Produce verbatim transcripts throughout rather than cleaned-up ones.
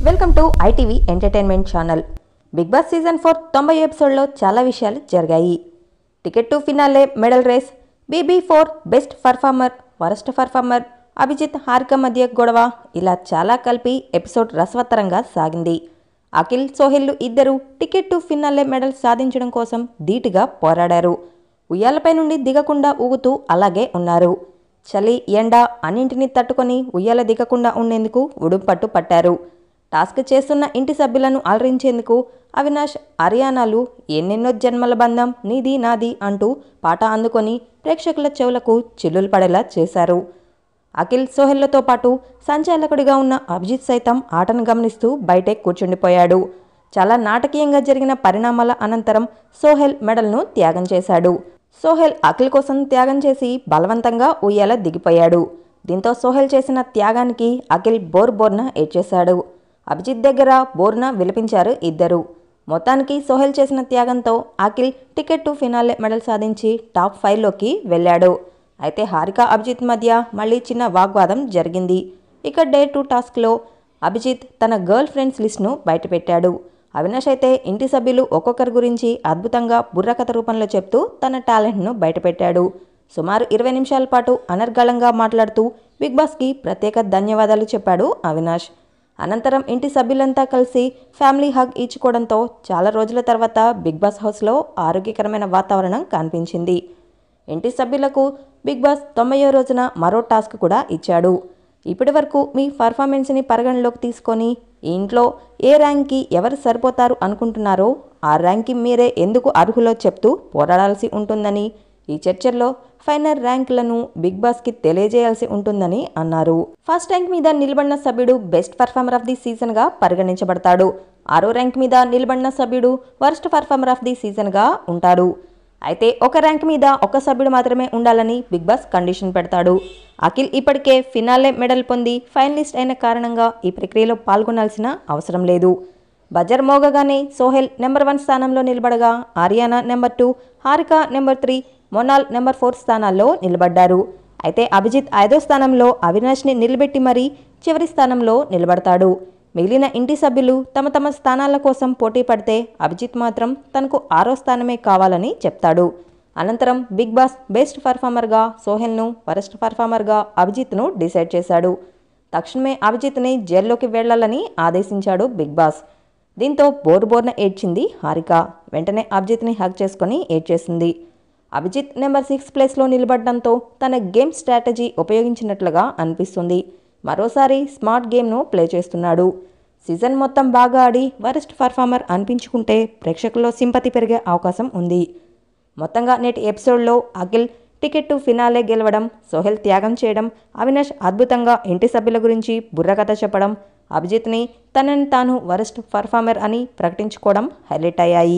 Welcome to ITV entertainment channel. Bigg Boss season four తొంభై ఎపిసోడ్లో చాలా విషయాలు జరిగాయి. Ticket to finale, medal race, BB four, best performer, worst performer, Abhijeet Harika మధ్య గొడవ, ఇలా చాలా కలిపి ఎపిసోడ్ రసవత్తరంగా సాగింది. అఖిల్, సోహెల్ ఇద్దరు టికెట్ టు ఫినాలే మెడల్ సాధించడం కోసం ధీటుగా పోరాడారు. ఉయ్యాలపై నుండి దిగకుండా ఊగుతూ అలాగే ఉన్నారు. చలి, ఎండ అన్నింటినీ తట్టుకొని ఉయ్యాల దిగకుండా ఉండేందుకు ఉడుంపట్టు పట్టారు. టాస్క్ చేస్తున్న ఇంటి సభ్యులను అలరించేందుకు అవినాష్, హర్యానాలు ఎన్నెన్నో జన్మల బంధం నీది నాది అంటూ పాట అందుకొని ప్రేక్షకుల చెవులకు చిల్లులు పడేలా చేశారు. అఖిల్, సోహెల్లతో పాటు సంచాలకుడిగా ఉన్న అభిజిత్ సైతం ఆటను గమనిస్తూ బయటే కూర్చుండిపోయాడు. చాలా నాటకీయంగా జరిగిన పరిణామాల అనంతరం సోహెల్ మెడల్ను త్యాగం చేశాడు. సోహెల్ అఖిల్ కోసం త్యాగం చేసి బలవంతంగా ఉయ్యాల దిగిపోయాడు. దీంతో సోహెల్ చేసిన త్యాగానికి అఖిల్ బోర్ బోర్న ఏడ్చేశాడు. అభిజిత్ దగ్గర బోర్న విలపించారు ఇద్దరు. మొత్తానికి సోహెల్ చేసిన త్యాగంతో Akhil ticket to finale medal సాధించి టాప్ ఫైవ్లోకి వెళ్ళాడు. అయితే హారిక, అభిజిత్ మధ్య మళ్ళీ చిన్న వాగ్వాదం జరిగింది. ఇక డే టూ టాస్క్లో అభిజిత్ తన గర్ల్ ఫ్రెండ్స్ లిస్ట్ను బయటపెట్టాడు. అవినాష్ అయితే ఇంటి సభ్యులు ఒక్కొక్కరి గురించి అద్భుతంగా బుర్రకథ రూపంలో చెప్తూ తన టాలెంట్ను బయటపెట్టాడు. సుమారు ఇరవై నిమిషాల పాటు అనర్గళంగా మాట్లాడుతూ బిగ్ బాస్కి ప్రత్యేక ధన్యవాదాలు చెప్పాడు అవినాష్. అనంతరం ఇంటి సభ్యులంతా కలిసి ఫ్యామిలీ హగ్ ఇచ్చుకోవడంతో చాలా రోజుల తర్వాత బిగ్ బాస్ హౌస్లో ఆరోగ్యకరమైన వాతావరణం కనిపించింది. ఇంటి సభ్యులకు బిగ్ బాస్ తొంభైవ రోజున మరో టాస్క్ కూడా ఇచ్చాడు. ఇప్పటి వరకు మీ పర్ఫార్మెన్స్ని పరిగణలోకి తీసుకొని ఇంట్లో ఏ ర్యాంక్కి ఎవరు సరిపోతారు అనుకుంటున్నారో ఆ ర్యాంక్కి మీరే ఎందుకు అర్హులో చెప్తూ పోరాడాల్సి ఉంటుందని, ఈ చర్చల్లో ఫైనల్ ర్యాంకులను బిగ్ బాస్కి తెలియజేయాల్సి ఉంటుందని అన్నారు. ఫస్ట్ ర్యాంక్ మీద నిలబడిన సభ్యుడు బెస్ట్ పర్ఫార్మర్ ఆఫ్ ది సీజన్గా పరిగణించబడతాడు. ఆరో ర్యాంక్ మీద నిలబడిన సభ్యుడు వరస్ట్ పర్ఫార్మర్ ఆఫ్ ది సీజన్గా ఉంటాడు. అయితే ఒక ర్యాంక్ మీద ఒక సభ్యుడు మాత్రమే ఉండాలని బిగ్ బాస్ కండిషన్ పెడతాడు. అఖిల్ ఇప్పటికే ఫినాలే మెడల్ పొంది ఫైనలిస్ట్ అయిన కారణంగా ఈ ప్రక్రియలో పాల్గొనాల్సిన అవసరం లేదు. బజర్ మోగగానే సోహెల్ నెంబర్ వన్ స్థానంలో నిలబడగా Haryana number two, Harika number three, Monal number four స్థానాల్లో నిలబడ్డారు. అయితే అభిజిత్ ఐదో స్థానంలో అవినాష్ని నిలబెట్టి మరీ చివరి స్థానంలో నిలబడతాడు. మిగిలిన ఇంటి సభ్యులు తమ తమ స్థానాల కోసం పోటీ పడితే అభిజిత్ మాత్రం తనకు ఆరో స్థానమే కావాలని చెప్తాడు. అనంతరం బిగ్ బాస్ బెస్ట్ పర్ఫార్మర్గా సోహెల్ను, వరస్ట్ పర్ఫార్మర్గా అభిజిత్ను డిసైడ్ చేశాడు. తక్షణమే అభిజిత్ని జైల్లోకి వెళ్లాలని ఆదేశించాడు బిగ్ బాస్. దీంతో బోర్ బోర్న ఏడ్చింది హారిక. వెంటనే అభిజిత్ని హగ్ చేసుకుని ఏడ్చేసింది. అభిజిత్ నెంబర్ సిక్స్ ప్లేస్లో నిలబడడంతో తన గేమ్ స్ట్రాటజీ ఉపయోగించినట్లుగా అనిపిస్తుంది. మరోసారి స్మార్ట్ గేమ్ను ప్లే చేస్తున్నాడు. సీజన్ మొత్తం బాగా ఆడి వరస్ట్ పర్ఫార్మర్ అనిపించుకుంటే ప్రేక్షకుల్లో సింపతి పెరిగే అవకాశం ఉంది. మొత్తంగా నేటి ఎపిసోడ్లో అఖిల్ టికెట్ టు ఫినాలే గెలవడం, సోహెల్ త్యాగం చేయడం, అవినాష్ అద్భుతంగా ఇంటి సభ్యుల గురించి బుర్రకథ చెప్పడం, అభిజిత్ని తనని తాను వరస్ట్ పర్ఫార్మర్ అని ప్రకటించుకోవడం హైలైట్ అయ్యాయి.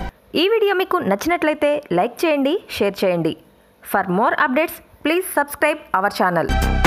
ఈ వీడియో మీకు నచ్చినట్లయితే లైక్ చేయండి, షేర్ చేయండి. For more updates please subscribe our channel.